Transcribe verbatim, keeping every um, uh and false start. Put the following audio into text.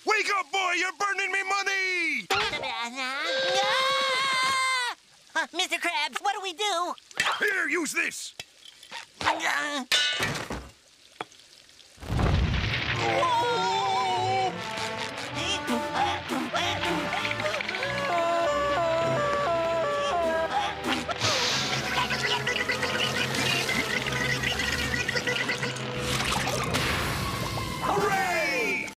Wake up, boy! You're burning me money! Uh, Mister Krabs, what do we do? Here, use this! Uh, Whoa!